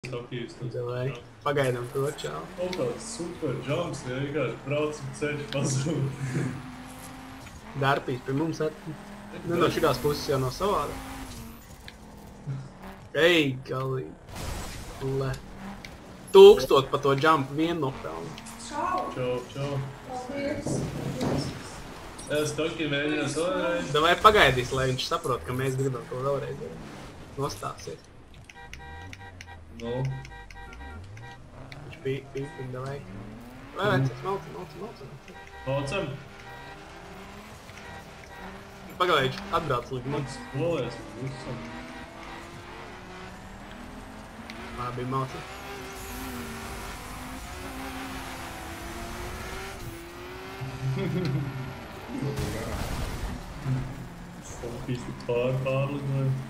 hokejs. Davai. Pagaidām to, čau. Kaut kāds super jumps, ja vienkārši brauc un ceļš pazūd. Dārpīs pie mums Nu, no šitās puses jau nav savāda. Ej, galīgi. 1000 pa to jump vienu nopelnu. Čau. Paldies. Es toki mēģinās vēlreiz. Davai pagaidīs, lai viņš saprot, ka mēs gribam to vēlreiz nostāsies. Nu. Viņš pīpina, davai. Vai vecas, malcam. Paucam. Pagaidī, viņš atbrauc līdz mums. Skolēs, visam. Bija malcam. Hokejs tik pārlidoja.